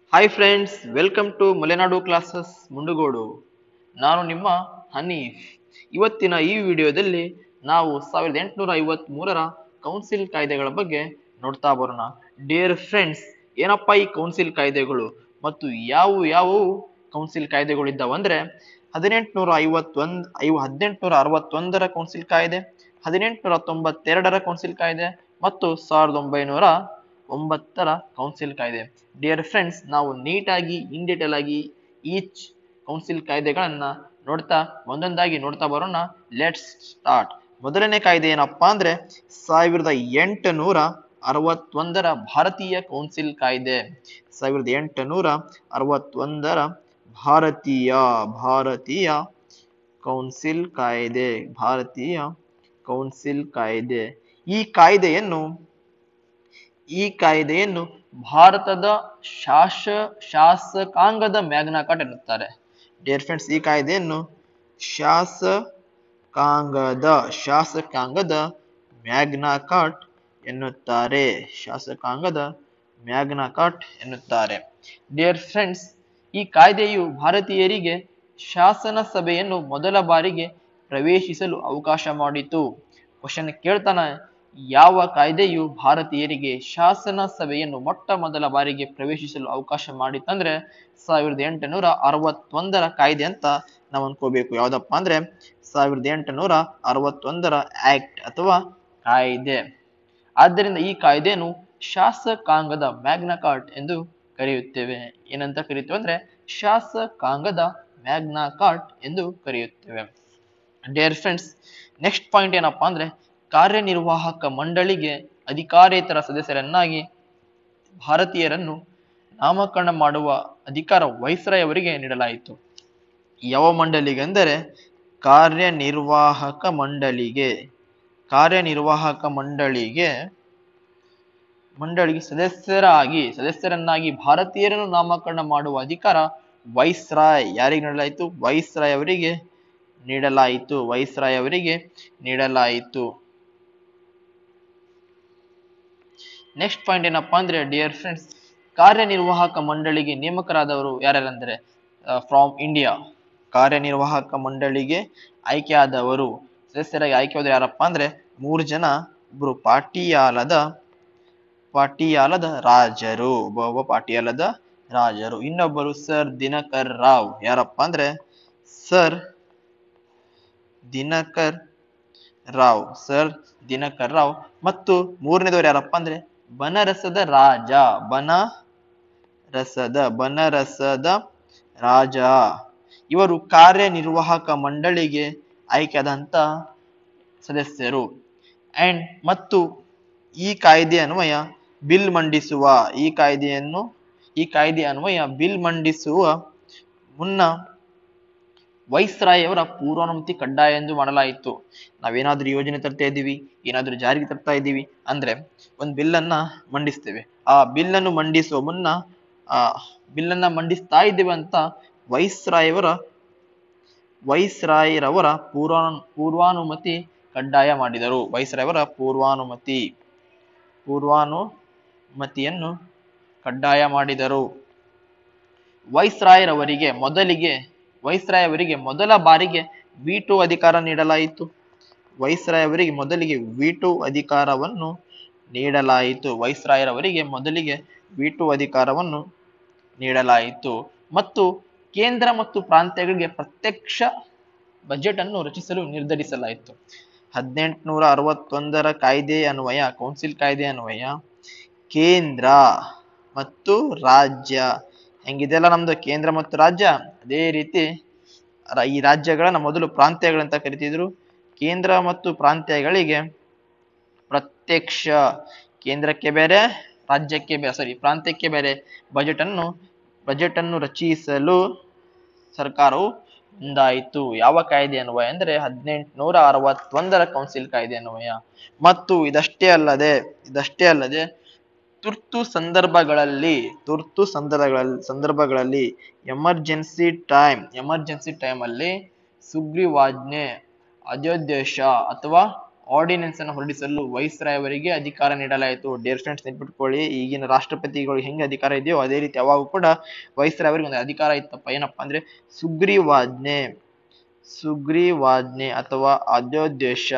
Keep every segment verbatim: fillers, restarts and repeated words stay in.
Hi friends, welcome to Malenadu classes Mundgod. ನಾನು ನಿಮ್ಮ ಹನೀಫ್. ಇವತ್ತಿನ ಈ ವಿಡಿಯೋದಲ್ಲಿ ನಾವು ಸಾವಿರದ ಎಂಟುನೂರ ಐವತ್ತ್ ಮೂರರ ಕೌನ್ಸಿಲ್ ಕಾಯ್ದೆಗಳ ಬಗ್ಗೆ ನೋಡ್ತಾ ಬರೋಣ. ಡಿಯರ್ ಫ್ರೆಂಡ್ಸ್, ಏನಪ್ಪಾ ಈ ಕೌನ್ಸಿಲ್ ಕಾಯ್ದೆಗಳು ಮತ್ತು ಯಾವ ಯಾವ ಕೌನ್ಸಿಲ್ ಕಾಯ್ದೆಗಳು ಇದ್ದಾವಂದ್ರೆ ಹದಿನೆಂಟುನೂರ ಐವತ್ತೊಂದ್ ಐವ ಹದಿನೆಂಟುನೂರ ಅರವತ್ತೊಂದರ ಕೌನ್ಸಿಲ್ ಕಾಯ್ದೆ, ಹದಿನೆಂಟುನೂರ ತೊಂಬತ್ತೆರಡರ ಕೌನ್ಸಿಲ್ ಕಾಯ್ದೆ ಮತ್ತು ಸಾವಿರದ ಒಂಬೈನೂರ ಒಂಬತ್ತರ ಕೌನ್ಸಿಲ್ ಕಾಯ್ದೆ. ಡಿಯರ್ ಫ್ರೆಂಡ್ಸ್, ನಾವು ನೀಟಾಗಿ ಇನ್ ಡೀಟೇಲ್ ಆಗಿ ಈಚ್ ಕೌನ್ಸಿಲ್ ಕಾಯ್ದೆಗಳನ್ನ ನೋಡ್ತಾ ಒಂದೊಂದಾಗಿ ನೋಡ್ತಾ ಬರೋಣ. Let's start. ಮೊದಲನೇ ಕಾಯ್ದೆ ಏನಪ್ಪಾ ಅಂದ್ರೆ ಸಾವಿರದ ಎಂಟುನೂರ ಅರವತ್ತೊಂದರ ಭಾರತೀಯ ಕೌನ್ಸಿಲ್ ಕಾಯ್ದೆ. ಸಾವಿರದ ಎಂಟುನೂರ ಅರವತ್ತೊಂದರ ಭಾರತೀಯ ಭಾರತೀಯ ಕೌನ್ಸಿಲ್ ಕಾಯ್ದೆ ಭಾರತೀಯ ಕೌನ್ಸಿಲ್ ಕಾಯ್ದೆ ಈ ಕಾಯ್ದೆಯನ್ನು ಈ ಕಾಯ್ದೆಯನ್ನು ಭಾರತದ ಶಾಸ ಶಾಸಕಾಂಗದ ಮ್ಯಾಗ್ನಾ ಕಾರ್ಟ್ ಎನ್ನುತ್ತಾರೆ. ಡಿಯರ್ ಫ್ರೆಂಡ್ಸ್, ಈ ಕಾಯ್ದೆಯನ್ನು ಶಾಸಕಾಂಗದ ಶಾಸಕಾಂಗದ ಮ್ಯಾಗ್ನಾ ಕಾರ್ಟ್ ಎನ್ನುತ್ತಾರೆ ಶಾಸಕಾಂಗದ ಮ್ಯಾಗ್ನಾ ಕಾರ್ಟ್ ಎನ್ನುತ್ತಾರೆ. ಡಿಯರ್ ಫ್ರೆಂಡ್ಸ್, ಈ ಕಾಯ್ದೆಯು ಭಾರತೀಯರಿಗೆ ಶಾಸನ ಸಭೆಯನ್ನು ಮೊದಲ ಬಾರಿಗೆ ಪ್ರವೇಶಿಸಲು ಅವಕಾಶ ಮಾಡಿತು. ಕ್ವಶನ್ ಕೇಳ್ತಾನೆ, ಯಾವ ಕಾಯ್ದೆಯು ಭಾರತೀಯರಿಗೆ ಶಾಸನ ಸಭೆಯನ್ನು ಮೊಟ್ಟ ಮೊದಲ ಬಾರಿಗೆ ಪ್ರವೇಶಿಸಲು ಅವಕಾಶ ಮಾಡಿತ್ತಂದ್ರೆ ಸಾವಿರದ ಎಂಟುನೂರ ಅರವತ್ತೊಂದರ ಕಾಯ್ದೆ ಅಂತ ನಾವು ಅನ್ಕೋಬೇಕು. ಯಾವ್ದಪ್ಪ ಅಂದ್ರೆ ಸಾವಿರದ ಎಂಟುನೂರ ಅರವತ್ತೊಂದರ ಆಕ್ಟ್ ಅಥವಾ ಕಾಯ್ದೆ. ಆದ್ದರಿಂದ ಈ ಕಾಯ್ದೆಯನ್ನು ಶಾಸಕಾಂಗದ ಮ್ಯಾಗ್ನಾ ಕಾರ್ಟ್ ಎಂದು ಕರೆಯುತ್ತೇವೆ. ಏನಂತ ಕರೀತೇವೆ ಅಂದ್ರೆ ಶಾಸಕಾಂಗದ ಮ್ಯಾಗ್ನಾ ಕಾರ್ಟ್ ಎಂದು ಕರೆಯುತ್ತೇವೆ. ಡಿಯರ್ ಫ್ರೆಂಡ್ಸ್, ನೆಕ್ಸ್ಟ್ ಪಾಯಿಂಟ್ ಏನಪ್ಪಾ ಅಂದ್ರೆ ಕಾರ್ಯನಿರ್ವಾಹಕ ಮಂಡಳಿಗೆ ಅಧಿಕಾರೇತರ ಸದಸ್ಯರನ್ನಾಗಿ ಭಾರತೀಯರನ್ನು ನಾಮಕರಣ ಮಾಡುವ ಅಧಿಕಾರ ವೈಸ್ರಾಯ್ ಅವರಿಗೆ ನೀಡಲಾಯಿತು. ಯಾವ ಮಂಡಳಿಗೆ ಅಂದರೆ ಕಾರ್ಯನಿರ್ವಾಹಕ ಮಂಡಳಿಗೆ ಕಾರ್ಯನಿರ್ವಾಹಕ ಮಂಡಳಿಗೆ ಮಂಡಳಿಗೆ ಸದಸ್ಯರಾಗಿ ಸದಸ್ಯರನ್ನಾಗಿ ಭಾರತೀಯರನ್ನು ನಾಮಕರಣ ಮಾಡುವ ಅಧಿಕಾರ ವೈಸ್ರಾಯ್ ಯಾರಿಗೆ ನೀಡಲಾಯಿತು ವೈಸ್ರಾಯ್ ಅವರಿಗೆ ನೀಡಲಾಯಿತು ವೈಸ್ರಾಯ್ ಅವರಿಗೆ ನೀಡಲಾಯಿತು ನೆಕ್ಸ್ಟ್ ಪಾಯಿಂಟ್ ಏನಪ್ಪಾ ಅಂದ್ರೆ ಡಿಯರ್ ಫ್ರೆಂಡ್ಸ್, ಕಾರ್ಯನಿರ್ವಾಹಕ ಮಂಡಳಿಗೆ ನೇಮಕರಾದವರು ಯಾರ್ಯಾರಂದ್ರೆ ಫ್ರಾಮ್ ಇಂಡಿಯಾ. ಕಾರ್ಯನಿರ್ವಾಹಕ ಮಂಡಳಿಗೆ ಆಯ್ಕೆಯಾದವರು ಸದಸ್ಯರಾಗಿ ಆಯ್ಕೆಯಾದವರು ಯಾರಪ್ಪ ಅಂದ್ರೆ ಮೂರು ಜನ. ಒಬ್ರು ಪಾಟಿಯಾಲದ ಪಾಟಿಯಾಲದ ರಾಜರು ಒಬ್ಬ ಪಾಟಿಯಾಲದ ರಾಜರು ಇನ್ನೊಬ್ಬರು ಸರ್ ದಿನಕರ್ ರಾವ್. ಯಾರಪ್ಪ ಅಂದ್ರೆ ಸರ್ ದಿನಕರ್ ರಾವ್ ಸರ್ ದಿನಕರ್ ರಾವ್ ಮತ್ತು ಮೂರನೇದವರು ಯಾರಪ್ಪ ಅಂದ್ರೆ ಬನರಸದ ರಾಜ ಬನರಸದ ಬನರಸದ ರಾಜ. ಇವರು ಕಾರ್ಯನಿರ್ವಾಹಕ ಮಂಡಳಿಗೆ ಆಯ್ಕೆಯಾದಂತ ಸದಸ್ಯರು. ಅಂಡ್ ಮತ್ತು ಈ ಕಾಯ್ದೆ ಅನ್ವಯ ಬಿಲ್ ಮಂಡಿಸುವ ಈ ಕಾಯ್ದೆಯನ್ನು ಈ ಕಾಯ್ದೆ ಅನ್ವಯ ಬಿಲ್ ಮಂಡಿಸುವ ಮುನ್ನ ವೈಸ್ರಾಯ್ ಅವರ ಪೂರ್ವಾನುಮತಿ ಕಡ್ಡಾಯ ಎಂದು ಮಾಡಲಾಯಿತು. ನಾವೇನಾದ್ರೂ ಯೋಜನೆ ತರ್ತಾ ಇದ್ದೀವಿ, ಏನಾದ್ರೂ ಜಾರಿಗೆ ತರ್ತಾ ಇದ್ದೀವಿ ಅಂದ್ರೆ ಒಂದು ಬಿಲ್ ಅನ್ನ ಮಂಡಿಸ್ತೇವೆ. ಆ ಬಿಲ್ ಅನ್ನು ಮಂಡಿಸುವ ಮುನ್ನ ಆ ಬಿಲ್ ಅನ್ನ ಮಂಡಿಸ್ತಾ ಇದ್ದೇವೆ ಅಂತ ವೈಸ್ರಾಯ್ ಅವರ ವೈಸ್ರಾಯ್ ರವರ ಪೂರ್ವಾ ಪೂರ್ವಾನುಮತಿ ಕಡ್ಡಾಯ ಮಾಡಿದರು. ವೈಸ್ರಾಯ್ ಅವರ ಪೂರ್ವಾನುಮತಿ ಪೂರ್ವಾನುಮತಿಯನ್ನು ಕಡ್ಡಾಯ ಮಾಡಿದರು. ವೈಸ್ರಾಯ್ ರವರಿಗೆ ಮೊದಲಿಗೆ ವೈಸ್ರಾಯ್ ಅವರಿಗೆ ಮೊದಲ ಬಾರಿಗೆ ವೀಟೋ ಅಧಿಕಾರ ನೀಡಲಾಯಿತು. ವೈಸ್ರಾಯ್ ಅವರಿಗೆ ಮೊದಲಿಗೆ ವೀಟೋ ಅಧಿಕಾರವನ್ನು ನೀಡಲಾಯಿತು ವೈಸ್ರಾಯ್ ರವರಿಗೆ ಮೊದಲಿಗೆ ವೀಟೋ ಅಧಿಕಾರವನ್ನು ನೀಡಲಾಯಿತು ಮತ್ತು ಕೇಂದ್ರ ಮತ್ತು ಪ್ರಾಂತ್ಯಗಳಿಗೆ ಪ್ರತ್ಯಕ್ಷ ಬಜೆಟ್ ಅನ್ನು ರಚಿಸಲು ನಿರ್ಧರಿಸಲಾಯಿತು. ಹದಿನೆಂಟುನೂರ ಅರವತ್ತೊಂದರ ಕಾಯ್ದೆ ಅನ್ವಯ ಕೌನ್ಸಿಲ್ ಕಾಯ್ದೆ ಅನ್ವಯ ಕೇಂದ್ರ ಮತ್ತು ರಾಜ್ಯ ಹೆಂಗಿದೆಲ್ಲ ನಮ್ದು ಕೇಂದ್ರ ಮತ್ತು ರಾಜ್ಯ, ಅದೇ ರೀತಿ ಈ ರಾಜ್ಯಗಳನ್ನ ಮೊದಲು ಪ್ರಾಂತ್ಯಗಳಂತ ಕರಿತಿದ್ರು. ಕೇಂದ್ರ ಮತ್ತು ಪ್ರಾಂತ್ಯಗಳಿಗೆ ಪ್ರತ್ಯಕ್ಷ ಕೇಂದ್ರಕ್ಕೆ ಬೇರೆ ರಾಜ್ಯಕ್ಕೆ ಬೇರೆ ಸಾರಿ ಪ್ರಾಂತ್ಯಕ್ಕೆ ಬೇರೆ ಬಜೆಟ್ ಅನ್ನು ಬಜೆಟ್ ಅನ್ನು ರಚಿಸಲು ಸರ್ಕಾರವು ಮುಂದಾಯಿತು. ಯಾವ ಕಾಯ್ದೆ ಅನ್ವಯ ಅಂದ್ರೆ ಹದಿನೆಂಟುನೂರ ಅರವತ್ತೊಂದರ ಕೌನ್ಸಿಲ್ ಕಾಯ್ದೆ ಅನ್ವಯ. ಮತ್ತು ಇದಷ್ಟೇ ಅಲ್ಲದೆ ಇದಷ್ಟೇ ಅಲ್ಲದೆ ತುರ್ತು ಸಂದರ್ಭಗಳಲ್ಲಿ ತುರ್ತು ಸಂದರ್ಭಗಳಲ್ಲಿ ಸಂದರ್ಭಗಳಲ್ಲಿ ಎಮರ್ಜೆನ್ಸಿ ಟೈಮ್ ಎಮರ್ಜೆನ್ಸಿ ಟೈಮ್ ಅಲ್ಲಿ ಸುಗ್ರೀವಾಜ್ಞೆ, ಅಧ್ಯಾದೇಶ ಅಥವಾ ಆರ್ಡಿನೆನ್ಸ್ ಅನ್ನು ಹೊರಡಿಸಲು ವೈಸ್ರಾಯವರಿಗೆ ಅಧಿಕಾರ ನೀಡಲಾಯಿತು. ಡಿಯರ್ ಫ್ರೆಂಡ್ಸ್, ನೆನ್ಪಿಟ್ಕೊಳ್ಳಿ, ಈಗಿನ ರಾಷ್ಟ್ರಪತಿಗಳು ಹೆಂಗೆ ಅಧಿಕಾರ ಇದೆಯೋ ಅದೇ ರೀತಿ ಅವಾಗ ಕೂಡ ವೈಸ್ರಾಯವರಿಗೆ ಒಂದು ಅಧಿಕಾರ ಇತ್ತಪ್ಪ. ಏನಪ್ಪಾ ಅಂದ್ರೆ ಸುಗ್ರೀವಾಜ್ಞೆ ಸುಗ್ರೀವಾಜ್ಞೆ ಅಥವಾ ಅಧ್ಯಾದೇಶ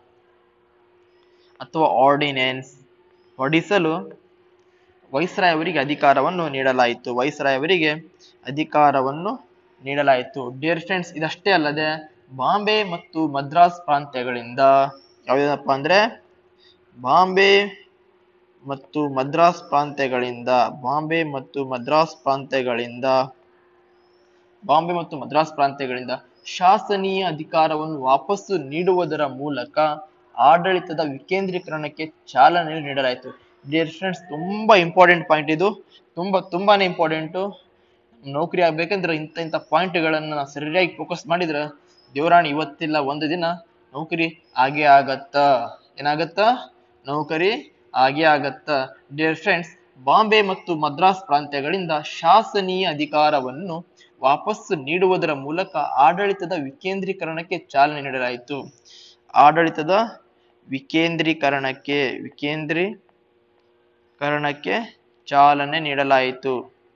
ಅಥವಾ ಆರ್ಡಿನೆನ್ಸ್ ಹೊರಡಿಸಲು ವೈಸ್ರಾಯವರಿಗೆ ಅಧಿಕಾರವನ್ನು ನೀಡಲಾಯಿತು ವೈಸ್ರಾಯವರಿಗೆ ಅಧಿಕಾರವನ್ನು ನೀಡಲಾಯಿತು ಡಿಯರ್ ಫ್ರೆಂಡ್ಸ್, ಇದಷ್ಟೇ ಅಲ್ಲದೆ ಬಾಂಬೆ ಮತ್ತು ಮದ್ರಾಸ್ ಪ್ರಾಂತ್ಯಗಳಿಂದ ಯಾವ್ದಪ್ಪ ಅಂದ್ರೆ ಬಾಂಬೆ ಮತ್ತು ಮದ್ರಾಸ್ ಪ್ರಾಂತ್ಯಗಳಿಂದ ಬಾಂಬೆ ಮತ್ತು ಮದ್ರಾಸ್ ಪ್ರಾಂತ್ಯಗಳಿಂದ ಬಾಂಬೆ ಮತ್ತು ಮದ್ರಾಸ್ ಪ್ರಾಂತ್ಯಗಳಿಂದ ಶಾಸನೀಯ ಅಧಿಕಾರವನ್ನು ವಾಪಸ್ಸು ನೀಡುವುದರ ಮೂಲಕ ಆಡಳಿತದ ವಿಕೇಂದ್ರೀಕರಣಕ್ಕೆ ಚಾಲನೆ ನೀಡಲಾಯಿತು. ಡಿಯರ್ ಫ್ರೆಂಡ್ಸ್, ತುಂಬಾ ಇಂಪಾರ್ಟೆಂಟ್ ಪಾಯಿಂಟ್ ಇದು. ತುಂಬಾ ತುಂಬಾನೇ ಇಂಪಾರ್ಟೆಂಟು. ನೌಕರಿ ಆಗ್ಬೇಕಂದ್ರೆ ಇಂಥ ಇಂಥ ಪಾಯಿಂಟ್ಗಳನ್ನ ನಾವು ಸರಿಯಾಗಿ ಫೋಕಸ್ ಮಾಡಿದ್ರೆ ದೇವರಾಣಿ ಇವತ್ತಿಲ್ಲ ಒಂದು ದಿನ ನೌಕರಿ ಆಗೇ ಆಗತ್ತ. ಏನಾಗತ್ತ? ನೌಕರಿ ಆಗೇ ಆಗತ್ತ. ಡಿಯರ್ ಫ್ರೆಂಡ್ಸ್, ಬಾಂಬೆ ಮತ್ತು ಮದ್ರಾಸ್ ಪ್ರಾಂತ್ಯಗಳಿಂದ ಶಾಸನೀಯ ಅಧಿಕಾರವನ್ನು ವಾಪಸ್ಸು ನೀಡುವುದರ ಮೂಲಕ ಆಡಳಿತದ ವಿಕೇಂದ್ರೀಕರಣಕ್ಕೆ ಚಾಲನೆ ನೀಡಲಾಯಿತು. ಆಡಳಿತದ ವಿಕೇಂದ್ರೀಕರಣಕ್ಕೆ ವಿಕೇಂದ್ರೀಕರಣಕ್ಕೆ ಚಾಲನೆ ನೀಡಲಾಯಿತು